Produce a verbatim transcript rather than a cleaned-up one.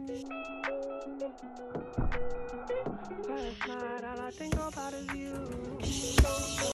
Last night, all I think about is you.